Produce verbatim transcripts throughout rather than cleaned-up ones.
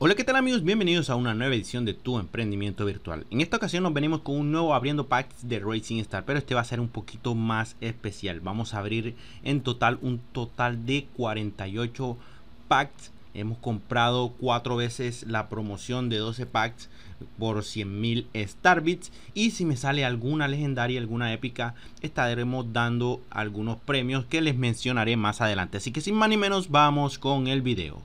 Hola, ¿qué tal amigos? Bienvenidos a una nueva edición de Tu Emprendimiento Virtual. En esta ocasión nos venimos con un nuevo abriendo packs de Racing Star, pero este va a ser un poquito más especial. Vamos a abrir en total un total de cuarenta y ocho packs. Hemos comprado cuatro veces la promoción de doce packs por cien mil Starbits. Y si me sale alguna legendaria, alguna épica, estaremos dando algunos premios que les mencionaré más adelante. Así que sin más ni menos, vamos con el video.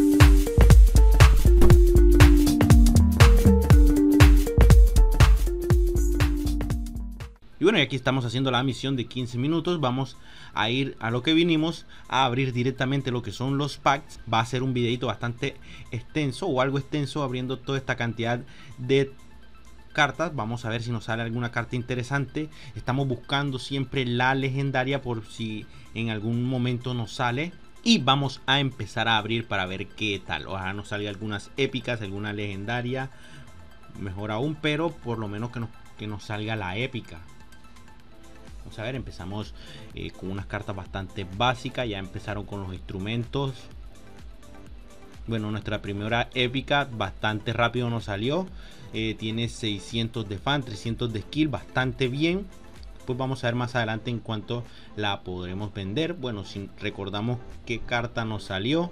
Y bueno, y aquí estamos haciendo la misión de quince minutos. Vamos a ir a lo que vinimos, a abrir directamente lo que son los packs. Va a ser un videito bastante extenso o algo extenso, abriendo toda esta cantidad de cartas. Vamos a ver si nos sale alguna carta interesante. Estamos buscando siempre la legendaria por si en algún momento nos sale. Y vamos a empezar a abrir para ver qué tal. Ojalá nos salga algunas épicas, alguna legendaria. Mejor aún, pero por lo menos que nos, que nos salga la épica. Vamos a ver, empezamos eh, con unas cartas bastante básicas. Ya empezaron con los instrumentos. Bueno, nuestra primera épica bastante rápido nos salió. Eh, tiene seiscientos de fan, trescientos de skill, bastante bien. Pues vamos a ver más adelante en cuánto la podremos vender. Bueno, si recordamos qué carta nos salió.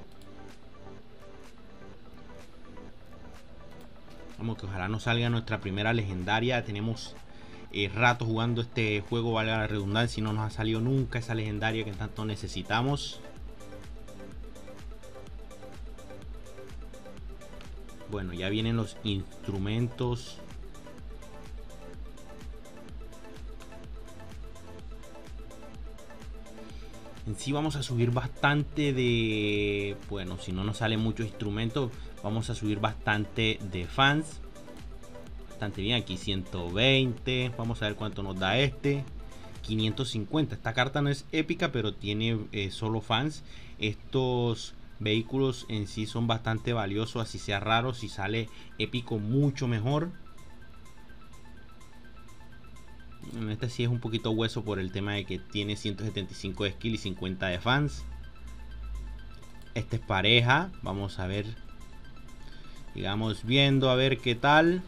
Vamos, que ojalá nos salga nuestra primera legendaria. Tenemos Eh, rato jugando este juego, valga la redundancia, y no nos ha salido nunca esa legendaria que tanto necesitamos. Bueno, ya vienen los instrumentos. En sí vamos a subir bastante de... Bueno, si no nos sale mucho instrumento, vamos a subir bastante de fans. Bastante bien, aquí ciento veinte. Vamos a ver cuánto nos da este. quinientos cincuenta. Esta carta no es épica, pero tiene eh, solo fans. Estos vehículos en sí son bastante valiosos, así sea raro. Si sale épico, mucho mejor. Este sí es un poquito hueso por el tema de que tiene ciento setenta y cinco de skill y cincuenta de fans. Este es pareja. Vamos a ver. Sigamos viendo a ver qué tal.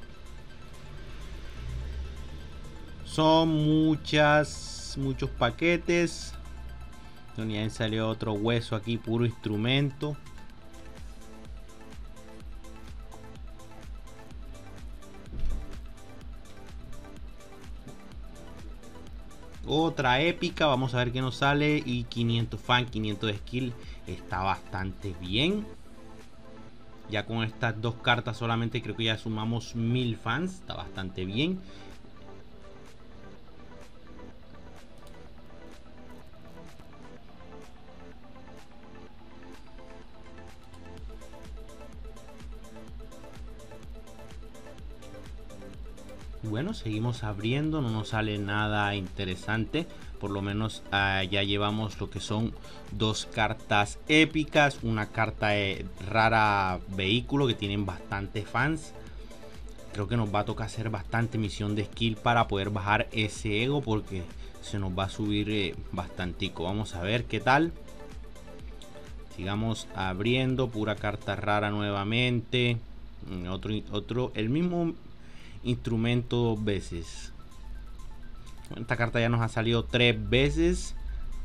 Son muchas, muchos paquetes. Ya salió otro hueso aquí, puro instrumento. Otra épica, vamos a ver qué nos sale. Y quinientos fan, quinientos de skill. Está bastante bien. Ya con estas dos cartas solamente creo que ya sumamos mil fans. Está bastante bien. Bueno, seguimos abriendo, no nos sale nada interesante. Por lo menos uh, ya llevamos lo que son dos cartas épicas, una carta eh, rara vehículo que tienen bastante fans. Creo que nos va a tocar hacer bastante misión de skill para poder bajar ese ego, porque se nos va a subir eh, bastantico. Vamos a ver qué tal. Sigamos abriendo, pura carta rara nuevamente. Otro, otro, el mismo instrumento dos veces. Esta carta ya nos ha salido tres veces.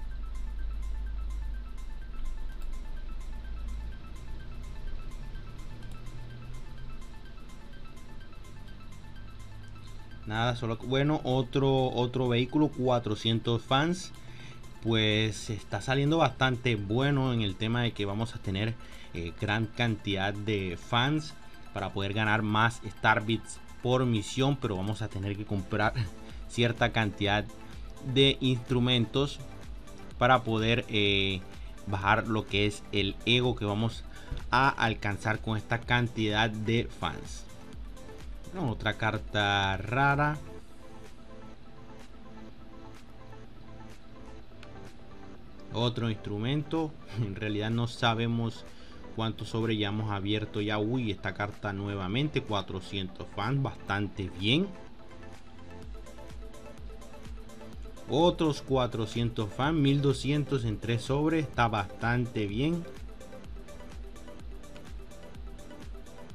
Nada, solo bueno, otro otro vehículo, cuatrocientos fans. Pues está saliendo bastante bueno en el tema de que vamos a tener eh, gran cantidad de fans para poder ganar más Starbits por misión, pero vamos a tener que comprar cierta cantidad de instrumentos para poder eh, bajar lo que es el ego que vamos a alcanzar con esta cantidad de fans. Bueno, otra carta rara. Otro instrumento. En realidad no sabemos cuántos sobre ya hemos abierto ya. Uy, esta carta nuevamente cuatrocientos fans, bastante bien. Otros cuatrocientos fans, mil doscientos en tres sobres, está bastante bien.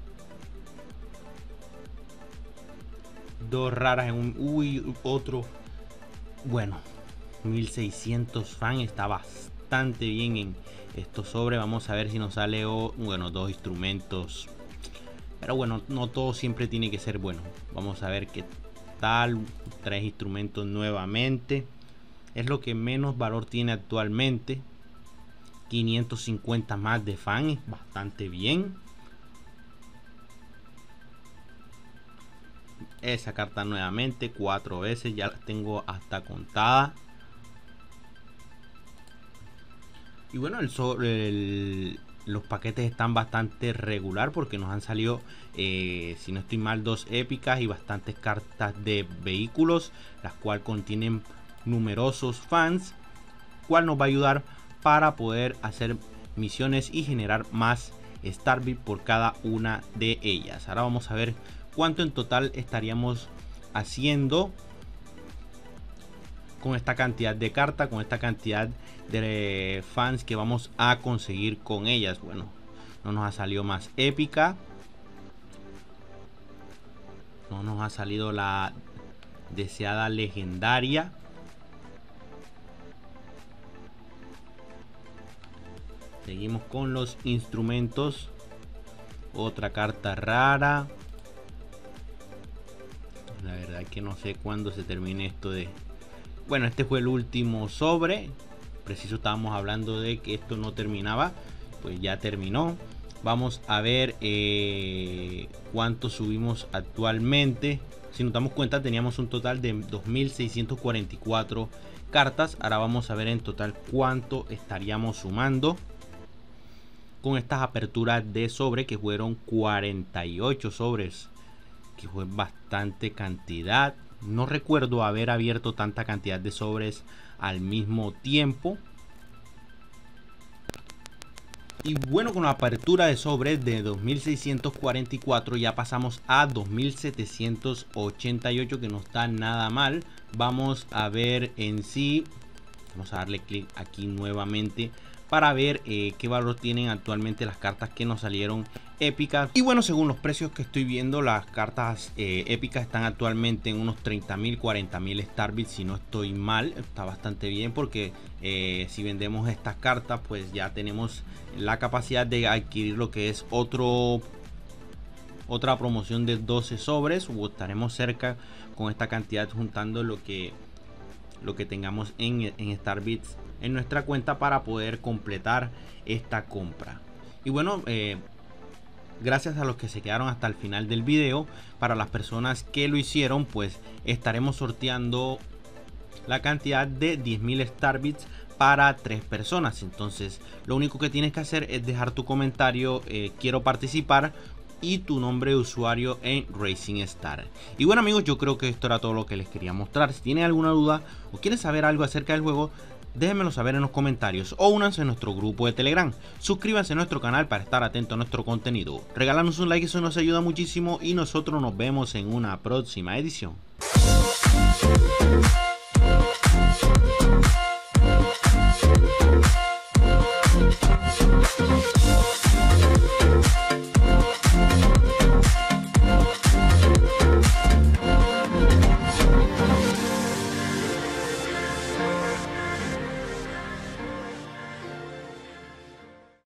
Dos raras en un... Uy, otro. Bueno, mil seiscientos fan. Está bastante bien en estos sobres. Vamos a ver si nos sale... Oh, bueno, dos instrumentos. Pero bueno, no todo siempre tiene que ser bueno. Vamos a ver qué tal. Tres instrumentos nuevamente. Es lo que menos valor tiene actualmente. quinientos cincuenta más de fan. Es bastante bien. Esa carta nuevamente. Cuatro veces. Ya la tengo hasta contada. Y bueno, el sobre el... los paquetes están bastante regular porque nos han salido, eh, si no estoy mal, dos épicas y bastantes cartas de vehículos, las cuales contienen numerosos fans, cual nos va a ayudar para poder hacer misiones y generar más Starbit por cada una de ellas. Ahora vamos a ver cuánto en total estaríamos haciendo con esta cantidad de cartas, con esta cantidad de fans que vamos a conseguir con ellas. Bueno, no nos ha salido más épica, no nos ha salido la deseada legendaria. Seguimos con los instrumentos. Otra carta rara. La verdad es que no sé cuándo se termine esto de... Bueno, este fue el último sobre. Preciso estábamos hablando de que esto no terminaba. Pues ya terminó. Vamos a ver eh, cuánto subimos actualmente. Si nos damos cuenta, teníamos un total de dos mil seiscientas cuarenta y cuatro cartas. Ahora vamos a ver en total cuánto estaríamos sumando con estas aperturas de sobre, que fueron cuarenta y ocho sobres, que fue bastante cantidad. No recuerdo haber abierto tanta cantidad de sobres al mismo tiempo. Y bueno, con la apertura de sobres de dos mil seiscientos cuarenta y cuatro ya pasamos a dos mil setecientos ochenta y ocho, que no está nada mal. Vamos a ver en sí. Vamos a darle clic aquí nuevamente para ver eh, qué valor tienen actualmente las cartas que nos salieron épicas. Y bueno, según los precios que estoy viendo, las cartas eh, épicas están actualmente en unos treinta mil, cuarenta mil Starbits, si no estoy mal. Está bastante bien porque eh, si vendemos estas cartas, pues ya tenemos la capacidad de adquirir lo que es otro otra promoción de doce sobres, o estaremos cerca con esta cantidad, juntando lo que lo que tengamos en, en Starbits en nuestra cuenta para poder completar esta compra. Y bueno, eh, gracias a los que se quedaron hasta el final del video. Para las personas que lo hicieron, pues estaremos sorteando la cantidad de diez mil Starbits para tres personas. Entonces lo único que tienes que hacer es dejar tu comentario, eh, quiero participar, y tu nombre de usuario en Racing Star. Y bueno amigos, yo creo que esto era todo lo que les quería mostrar. Si tienen alguna duda o quieren saber algo acerca del juego, déjenmelo saber en los comentarios o únanse a nuestro grupo de Telegram. Suscríbanse a nuestro canal para estar atento a nuestro contenido. Regálanos un like, eso nos ayuda muchísimo, y nosotros nos vemos en una próxima edición.